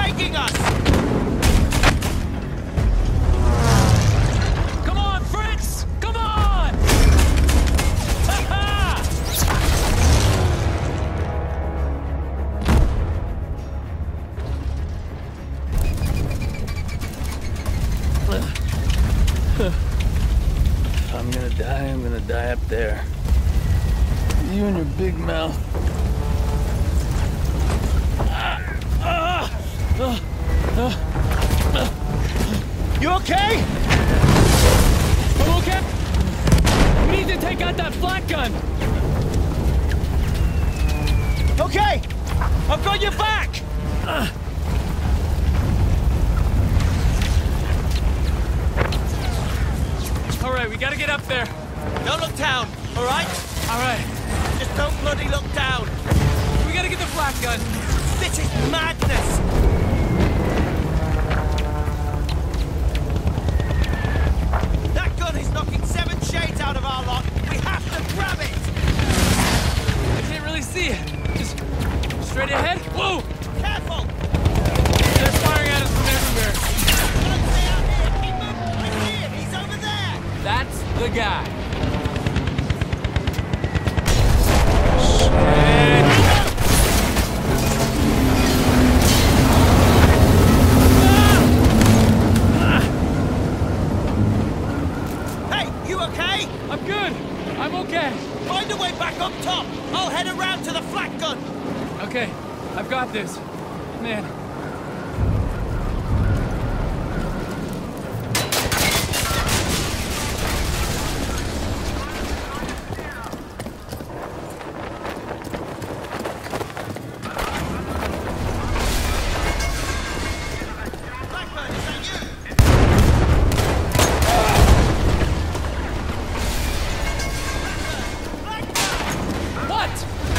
taking us! Come on, Fritz! Come on! Ha-ha! If I'm gonna die up there. You and your big mouth. You okay? I'm okay. We need to take out that flak gun. Okay! I've got your back! All right, we gotta get up there. Don't look down, alright? All right, Just don't bloody look down! we gotta get the flak gun. This is madness! That gun is knocking 7 shades out of our lot! We have to grab it! I can't really see it. Just straight ahead. Whoa! Careful! They're firing at us from everywhere. Don't stay out here! Keep moving! I see him! He's over there! That's the guy. Hey, you okay? I'm good. I'm okay. Find a way back up top! I'll head around to the flak gun! Okay, I've got this. Man. Blackburn, is that you? What?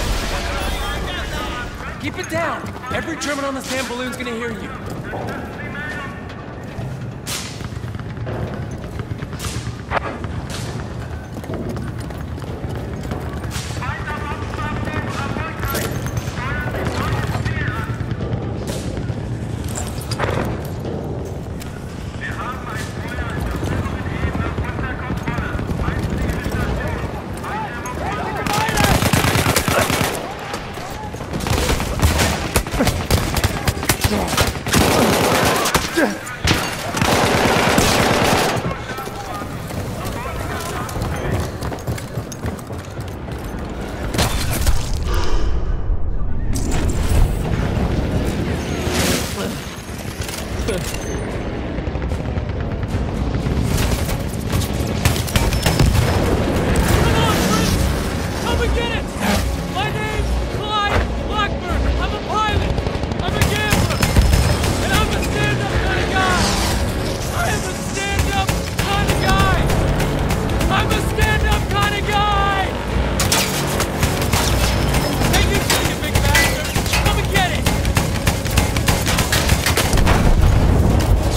Keep it down. Every German on the sand balloon's gonna hear you. Come and get it! My name's Clyde Blackburn. I'm a pilot. I'm a gambler. And I'm a stand-up kind of guy. I am a stand-up kind of guy. I'm a stand-up kind of guy. Take it easy, you big bastard. Come and get it.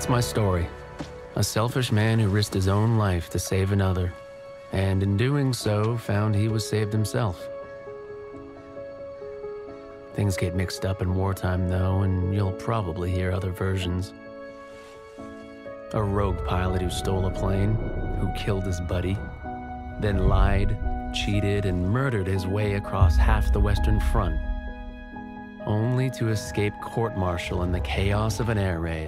That's my story. A selfish man who risked his own life to save another, and in doing so, found he was saved himself. Things get mixed up in wartime, though, and you'll probably hear other versions. A rogue pilot who stole a plane, who killed his buddy, then lied, cheated, and murdered his way across half the Western Front, only to escape court-martial in the chaos of an air raid.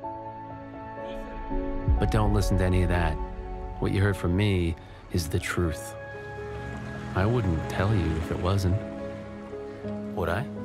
But don't listen to any of that. What you heard from me is the truth. I wouldn't tell you if it wasn't. Would I?